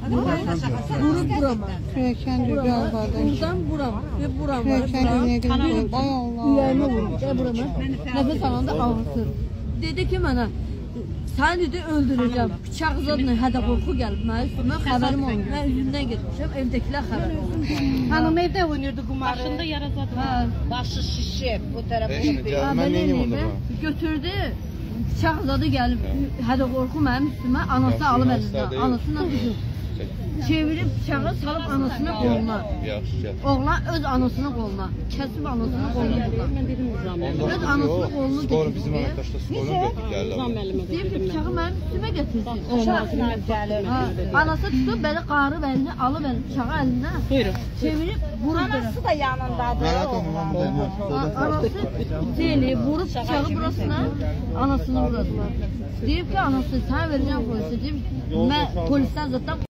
Vurup burama. Kürəkən düzü albadı. Buradan burama. Ve burama. Kürəkən düzüyə gidiyor. Ay Allah. Yüreğime vurmuş. Burama. Nefes alanda ağrıtır. Dedi ki bana, sen dedi öldüreceğim. Bıçak zadına hədə qorxu gəlib. Mənim üstümə xəbərim olmuyor. Mən üzündən getmişəm. Evdəkilər xəbər olmuş. Hanım evde oynuyorduk kumarı. Başında yarasadı. Başı şişip bu tarafı. Ben neyim onda bu? Götürdü. Bıçaq zadı gəlib. Hədə qorxu mənim üstümə. Anası alıb əlindən. Anasıyla düşür. Çevirip bıçağı salıp anasının koluna. Oğlan öz anasının koluna. Kesip anasının koluna. Öz anasının kolunu Skor bizim getirdi. arkadaşlar skorunu götürdü. Deyip ki bıçağı benim üstüme getirsin. Anası tutup böyle qarı belini alıp bıçağı eline. Çevirip vurup. Anası da yanındadır. Anası değil, vurup bıçağı burasına anasını vurdular. Deyip ki anası sen vereceğim polise. Deyip ben polisten zaten